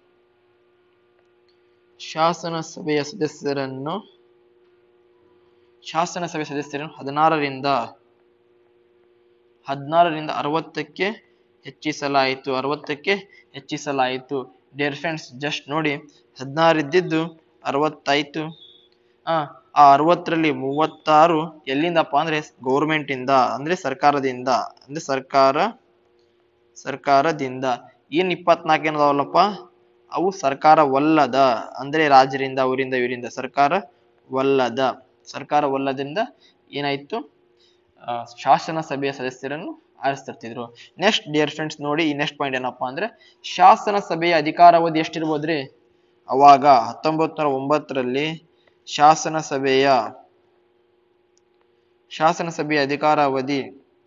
ಶಾಸನ ಸಭೆಯ ಸದಸ್ಯರನ್ನು ಶಾಸನ ಸಭೆಯ ಸದಸ್ಯರನ್ನು ಹದಿನಾರರಿಂದ ಹದಿನಾರರಿಂದ ಅರವತ್ತಕ್ಕೆ ಹೆಚ್ಚಿಸಲಾಯಿತು ಅರವತ್ತಕ್ಕೆ ಹೆಚ್ಚಿಸಲಾಯಿತು. ಡಿಯರ್ ಫ್ರೆಂಡ್ಸ್, ಜಸ್ಟ್ ನೋಡಿ, ಹದಿನಾರು ಇದ್ದಿದ್ದು ಅರವತ್ತಾಯ್ತು. ಆ ಆ ಅರವತ್ತರಲ್ಲಿ ಮೂವತ್ತಾರು ಎಲ್ಲಿಂದಪ್ಪ ಅಂದ್ರೆ ಗೌರ್ಮೆಂಟ್ ಇಂದ ಅಂದ್ರೆ ಸರ್ಕಾರದಿಂದ ಅಂದ್ರೆ ಸರ್ಕಾರ ಸರ್ಕಾರದಿಂದ ಏನ್ ಇಪ್ಪತ್ನಾಲ್ಕು ಏನದಾವಲ್ಲಪ್ಪ ಅವು ಸರ್ಕಾರವಲ್ಲದ ಅಂದ್ರೆ ರಾಜರಿಂದ ಅವರಿಂದ ಇವರಿಂದ ಸರ್ಕಾರವಲ್ಲದ ಸರ್ಕಾರವಲ್ಲದಿಂದ ಏನಾಯ್ತು, ಶಾಸನ ಸಭೆಯ ಸದಸ್ಯರನ್ನು ಆರಿಸ್ತಿರ್ತಿದ್ರು. ನೆಕ್ಸ್ಟ್ ಡಿಯರ್ ಫ್ರೆಂಡ್ಸ್ ನೋಡಿ, ಈ ನೆಕ್ಸ್ಟ್ ಪಾಯಿಂಟ್ ಏನಪ್ಪಾ ಅಂದ್ರೆ ಶಾಸನ ಸಭೆಯ ಅಧಿಕಾರಾವಧಿ ಎಷ್ಟಿರ್ಬೋದ್ರಿ? ಅವಾಗ ಹತ್ತೊಂಬತ್ ನೂರ ಒಂಬತ್ತರಲ್ಲಿ ಶಾಸನ ಸಭೆಯ ಶಾಸನ ಸಭೆಯ ಅಧಿಕಾರಾವಧಿ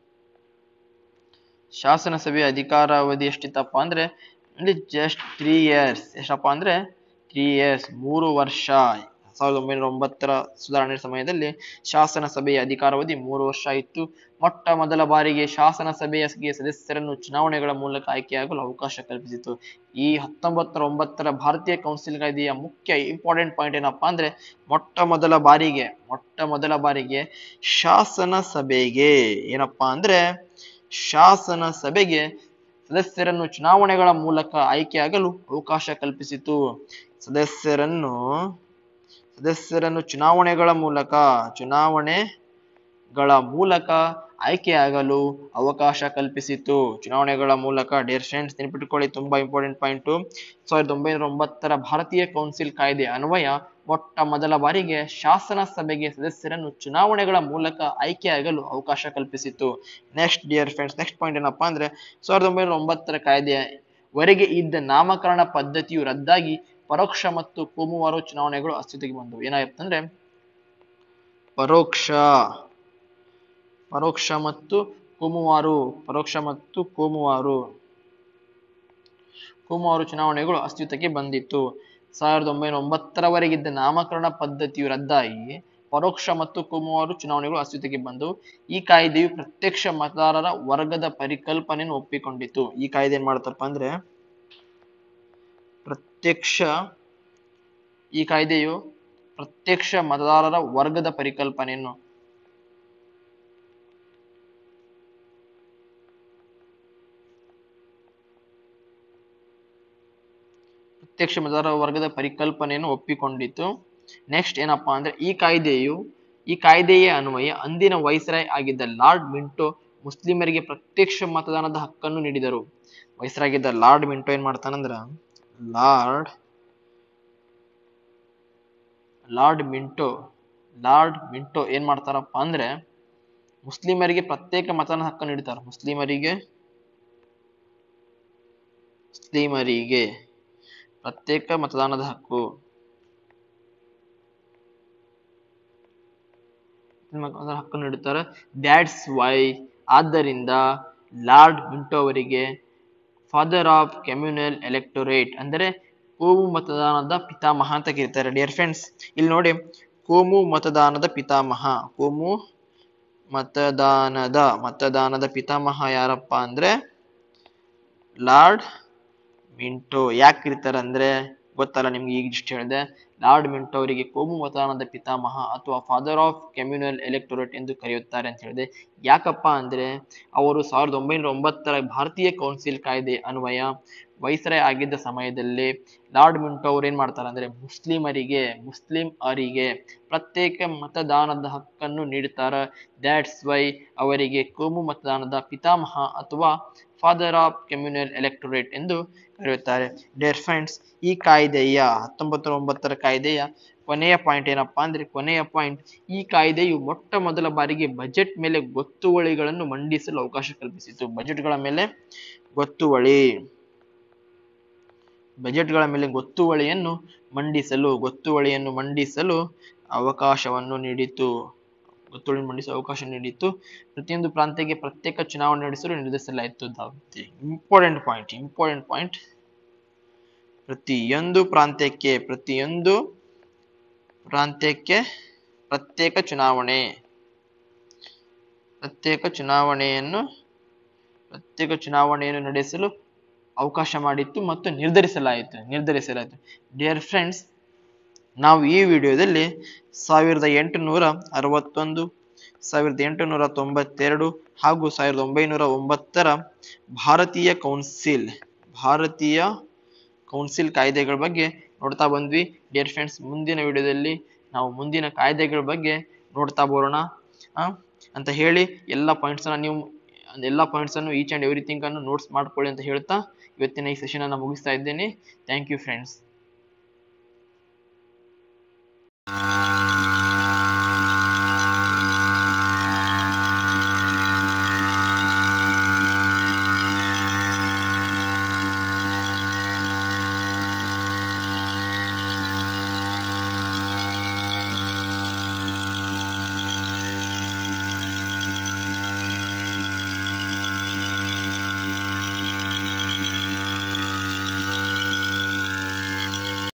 ಶಾಸನ ಸಭೆಯ ಅಧಿಕಾರಾವಧಿ ಎಷ್ಟಿತ್ತಪ್ಪ ಅಂದ್ರೆ ಜಸ್ಟ್ ತ್ರೀ ಇಯರ್ಸ್ ಎಷ್ಟಪ್ಪ ಅಂದ್ರೆ ತ್ರೀ ಇಯರ್ಸ್ ಮೂರು ವರ್ಷ. ಸಾವಿರದ ಒಂಬೈನೂರ ಒಂಬತ್ತರ ಸುಧಾರಣೆ ಸಮಯದಲ್ಲಿ ಶಾಸನ ಸಭೆಯ ಅಧಿಕಾರಾವಧಿ ಮೂರು ವರ್ಷ ಇತ್ತು. ಮೊಟ್ಟ ಮೊದಲ ಬಾರಿಗೆ ಶಾಸನ ಸಭೆಯ ಸದಸ್ಯರನ್ನು ಚುನಾವಣೆಗಳ ಮೂಲಕ ಆಯ್ಕೆಯಾಗಲು ಅವಕಾಶ ಕಲ್ಪಿಸಿತು. ಈ ಹತ್ತೊಂಬತ್ತರ ಒಂಬತ್ತರ ಭಾರತೀಯ ಕೌನ್ಸಿಲ್ ಕಾಯ್ದೆಯ ಮುಖ್ಯ ಇಂಪಾರ್ಟೆಂಟ್ ಪಾಯಿಂಟ್ ಏನಪ್ಪಾ ಅಂದ್ರೆ ಮೊಟ್ಟ ಮೊದಲ ಬಾರಿಗೆ ಮೊಟ್ಟ ಮೊದಲ ಬಾರಿಗೆ ಶಾಸನ ಸಭೆಗೆ ಏನಪ್ಪಾ ಅಂದ್ರೆ ಶಾಸನ ಸಭೆಗೆ ಸದಸ್ಯರನ್ನು ಚುನಾವಣೆಗಳ ಮೂಲಕ ಆಯ್ಕೆಯಾಗಲು ಅವಕಾಶ ಕಲ್ಪಿಸಿತು. ಸದಸ್ಯರನ್ನು ಸದಸ್ಯರನ್ನು ಚುನಾವಣೆಗಳ ಮೂಲಕ ಚುನಾವಣೆಗಳ ಮೂಲಕ ಆಯ್ಕೆಯಾಗಲು ಅವಕಾಶ ಕಲ್ಪಿಸಿತು. ಚುನಾವಣೆಗಳ ಮೂಲಕ. ಡಿಯರ್ ಫ್ರೆಂಡ್ಸ್, ನೆನಪಿಟ್ಟುಕೊಳ್ಳಿ, ತುಂಬಾ ಇಂಪಾರ್ಟೆಂಟ್ ಪಾಯಿಂಟು. ಸಾವಿರದ ಒಂಬೈನೂರ ಒಂಬತ್ತರ ಭಾರತೀಯ ಕೌನ್ಸಿಲ್ ಕಾಯ್ದೆ ಅನ್ವಯ ಮೊಟ್ಟ ಮೊದಲ ಬಾರಿಗೆ ಶಾಸನ ಸಭೆಗೆ ಸದಸ್ಯರನ್ನು ಚುನಾವಣೆಗಳ ಮೂಲಕ ಆಯ್ಕೆಯಾಗಲು ಅವಕಾಶ ಕಲ್ಪಿಸಿತು. Next dear friends, next point ಏನಪ್ಪಾ ಅಂದ್ರೆ ಸಾವಿರದ ಒಂಬೈನೂರ ಒಂಬತ್ತರ ಕಾಯ್ದೆಯ ವರೆಗೆ ಇದ್ದ ನಾಮಕರಣ ಪದ್ಧತಿಯು ರದ್ದಾಗಿ ಪರೋಕ್ಷ ಮತ್ತು ಕೋಮುವಾರು ಚುನಾವಣೆಗಳು ಅಸ್ತಿತ್ವಕ್ಕೆ ಬಂದವು. ಏನಾಯ್ತಂದ್ರೆ ಪರೋಕ್ಷ ಪರೋಕ್ಷ ಮತ್ತು ಕೋಮುವಾರು ಪರೋಕ್ಷ ಮತ್ತು ಕೋಮುವಾರು ಕೋಮುವಾರು ಚುನಾವಣೆಗಳು ಅಸ್ತಿತ್ವಕ್ಕೆ ಬಂದಿತ್ತು. ಸಾವಿರದ ಒಂಬೈನೂರ ಒಂಬತ್ತರವರೆಗಿದ್ದ ನಾಮಕರಣ ಪದ್ಧತಿಯು ರದ್ದಾಗಿ ಪರೋಕ್ಷ ಮತ್ತು ಕೋಮುವಾರು ಚುನಾವಣೆಗಳು ಅಸ್ತಿತ್ವಕ್ಕೆ ಬಂದವು. ಈ ಕಾಯ್ದೆಯು ಪ್ರತ್ಯಕ್ಷ ಮತದಾರರ ವರ್ಗದ ಪರಿಕಲ್ಪನೆಯನ್ನು ಒಪ್ಪಿಕೊಂಡಿತು. ಈ ಕಾಯ್ದೆ ಏನ್ ಮಾಡ್ತಪ್ಪ ಅಂದ್ರೆ ಪ್ರತ್ಯಕ್ಷ ಈ ಕಾಯ್ದೆಯು ಪ್ರತ್ಯಕ್ಷ ಮತದಾರರ ವರ್ಗದ ಪರಿಕಲ್ಪನೆಯನ್ನು ಪ್ರತ್ಯಕ್ಷ ಮತದಾರ ವರ್ಗದ ಪರಿಕಲ್ಪನೆಯನ್ನು ಒಪ್ಪಿಕೊಂಡಿತು. ನೆಕ್ಸ್ಟ್ ಏನಪ್ಪಾ ಅಂದ್ರೆ ಈ ಕಾಯ್ದೆಯು ಈ ಕಾಯ್ದೆಯ ಅನ್ವಯ ಅಂದಿನ ವೈಸ್ರಾಯ್ ಆಗಿದ್ದ ಲಾರ್ಡ್ ಮಿಂಟೋ ಮುಸ್ಲಿಮರಿಗೆ ಪ್ರತ್ಯಕ್ಷ ಮತದಾನದ ಹಕ್ಕನ್ನು ನೀಡಿದರು. ವೈಸ್ರಾಯ್ ಆಗಿದ್ದ ಲಾರ್ಡ್ ಮಿಂಟೋ ಏನ್ ಮಾಡ್ತಾನಂದ್ರ Lord Lord Minto Lord Minto ಏನ್ ಮಾಡ್ತಾರಪ್ಪ ಅಂದ್ರೆ ಮುಸ್ಲಿಮರಿಗೆ ಪ್ರತ್ಯೇಕ ಮತದಾನದ ಹಕ್ಕನ್ನು ನೀಡ್ತಾರ. ಮುಸ್ಲಿಮರಿಗೆ ಮುಸ್ಲಿಮರಿಗೆ ಪ್ರತ್ಯೇಕ ಮತದಾನದ ಹಕ್ಕು ಹಕ್ಕನ್ನು ನೀಡುತ್ತಾರೆ. ದ್ಯಾಟ್ಸ್ ವೈ ಆದ್ದರಿಂದ ಲಾರ್ಡ್ ಮಿಂಟೋ ಅವರಿಗೆ ಫಾದರ್ ಆಫ್ ಕಮ್ಯುನಲ್ ಎಲೆಕ್ಟೊರೇಟ್ ಅಂದರೆ ಕೋಮು ಮತದಾನದ ಪಿತಾಮಹ ಅಂತ ಕರೀತಾರೆ. ಡಿಯರ್ ಫ್ರೆಂಡ್ಸ್, ಇಲ್ಲಿ ನೋಡಿ, ಕೋಮು ಮತದಾನದ ಪಿತಾಮಹ ಕೋಮು ಮತದಾನದ ಮತದಾನದ ಪಿತಾಮಹ ಯಾರಪ್ಪ ಅಂದ್ರೆ ಲಾರ್ಡ್ ಮಿಂಟೋ. ಯಾಕೆ ಕರೀತಾರೆ ಅಂದ್ರೆ ಗೊತ್ತಲ್ಲ ನಿಮ್ಗೆ, ಈಗ ಇಷ್ಟ ಹೇಳಿದೆ. ಲಾರ್ಡ್ ಮಿಂಟೋ ಅವರಿಗೆ ಕೋಮು ಮತದಾನದ ಪಿತಾಮಹ ಅಥವಾ ಫಾದರ್ ಆಫ್ ಕಮ್ಯುನಲ್ ಎಲೆಕ್ಟೊರೇಟ್ ಎಂದು ಕರೆಯುತ್ತಾರೆ ಅಂತ ಹೇಳಿದೆ. ಯಾಕಪ್ಪ ಅಂದ್ರೆ ಅವರು ಸಾವಿರದ ಒಂಬೈನೂರ ಒಂಬತ್ತರ ಭಾರತೀಯ ಕೌನ್ಸಿಲ್ ಕಾಯ್ದೆ ಅನ್ವಯ ವೈಸ್ರಾಯ್ ಆಗಿದ್ದ ಸಮಯದಲ್ಲಿ ಲಾರ್ಡ್ ಮಿಂಟೋ ಅವ್ರು ಏನ್ ಮಾಡ್ತಾರೆ ಅಂದ್ರೆ ಮುಸ್ಲಿಮರಿಗೆ ಮುಸ್ಲಿಂ ಅವರಿಗೆ ಪ್ರತ್ಯೇಕ ಮತದಾನದ ಹಕ್ಕನ್ನು ನೀಡುತ್ತಾರೆ. ದ್ಯಾಟ್ಸ್ ವೈ ಅವರಿಗೆ ಕೋಮು ಮತದಾನದ ಪಿತಾಮಹ ಅಥವಾ ಫಾದರ್ ಆಫ್ ಕಮ್ಯುನಲ್ ಎಲೆಕ್ಟೊರೇಟ್ ಎಂದು ಕರೆಯುತ್ತಾರೆ. ಡಿಯರ್ ಫ್ರೆಂಡ್ಸ್, ಈ ಕಾಯ್ದೆಯ ಹತ್ತೊಂಬತ್ತು ನೂರ ಒಂಬತ್ತರ ಕಾಯ್ದೆಯ ಕೊನೆಯ ಪಾಯಿಂಟ್ ಏನಪ್ಪಾ ಅಂದ್ರೆ ಕೊನೆಯ ಪಾಯಿಂಟ್ ಈ ಕಾಯ್ದೆಯು ಮೊಟ್ಟ ಮೊದಲ ಬಾರಿಗೆ ಬಜೆಟ್ ಮೇಲೆ ಗೊತ್ತುವಳಿಗಳನ್ನು ಮಂಡಿಸಲು ಅವಕಾಶ ಕಲ್ಪಿಸಿತು. ಬಜೆಟ್ಗಳ ಮೇಲೆ ಗೊತ್ತುವಳಿ ಬಜೆಟ್ಗಳ ಮೇಲೆ ಗೊತ್ತುವಳಿಯನ್ನು ಮಂಡಿಸಲು ಗೊತ್ತುವಳಿಯನ್ನು ಮಂಡಿಸಲು ಅವಕಾಶವನ್ನು ನೀಡಿತು ಗೊತ್ತುವಳಿ ಮಂಡಿಸಲು ಅವಕಾಶ ನೀಡಿತು. ಪ್ರತಿಯೊಂದು ಪ್ರಾಂತ್ಯಕ್ಕೆ ಪ್ರತ್ಯೇಕ ಚುನಾವಣೆ ನಡೆಸಲು ನಿರ್ಧರಿಸಲಾಯಿತು. ಇಂಪಾರ್ಟೆಂಟ್ ಪಾಯಿಂಟ್ ಇಂಪಾರ್ಟೆಂಟ್ ಪಾಯಿಂಟ್ ಪ್ರತಿಯೊಂದು ಪ್ರಾಂತ್ಯಕ್ಕೆ ಪ್ರತಿಯೊಂದು ಪ್ರಾಂತ್ಯಕ್ಕೆ ಪ್ರತ್ಯೇಕ ಚುನಾವಣೆ ಪ್ರತ್ಯೇಕ ಚುನಾವಣೆಯನ್ನು ಪ್ರತ್ಯೇಕ ಚುನಾವಣೆಯನ್ನು ನಡೆಸಲು ಅವಕಾಶ ಮಾಡಿತ್ತು ಮತ್ತು ನಿರ್ಧರಿಸಲಾಯಿತು ನಿರ್ಧರಿಸಲಾಯಿತು ಡಿಯರ್ ಫ್ರೆಂಡ್ಸ್, ನಾವು ಈ ವಿಡಿಯೋದಲ್ಲಿ ಸಾವಿರದ ಎಂಟುನೂರ ಅರವತ್ತೊಂದು ಸಾವಿರದ ಎಂಟುನೂರ ತೊಂಬತ್ತೆರಡು ಹಾಗೂ ಸಾವಿರದ ಒಂಬೈನೂರ ಒಂಬತ್ತರ ಭಾರತೀಯ ಕೌನ್ಸಿಲ್ ಭಾರತೀಯ ಕೌನ್ಸಿಲ್ ಕಾಯ್ದೆಗಳ ಬಗ್ಗೆ ನೋಡ್ತಾ ಬಂದ್ವಿ. ಡಿಯರ್ ಫ್ರೆಂಡ್ಸ್, ಮುಂದಿನ ವಿಡಿಯೋದಲ್ಲಿ ನಾವು ಮುಂದಿನ ಕಾಯ್ದೆಗಳ ಬಗ್ಗೆ ನೋಡ್ತಾ ಬರೋಣ ಅಂತ ಹೇಳಿ ಎಲ್ಲ ಪಾಯಿಂಟ್ಸ್ ಅನ್ನ ನೀವು ಎಲ್ಲ ಪಾಯಿಂಟ್ಸ್ ಅನ್ನು ಈಚ್ ಅಂಡ್ ಎವ್ರಿಥಿಂಗ್ ಅನ್ನು ನೋಟ್ಸ್ ಮಾಡ್ಕೊಳ್ಳಿ ಅಂತ ಹೇಳ್ತಾ ಇವತ್ತಿನ ಈ ಸೆಷನ್ ಅನ್ನು ಮುಗಿಸ್ತಾ ಇದ್ದೇನೆ. Thank you friends.